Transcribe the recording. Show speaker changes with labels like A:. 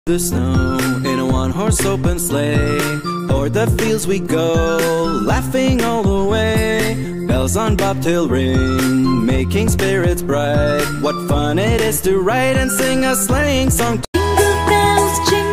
A: The snow in a one-horse open sleigh, o'er the fields we go, laughing all the way. Bells on bobtail ring, making spirits bright. What fun it is to ride and sing a sleighing song.
B: Jingle bells, jingle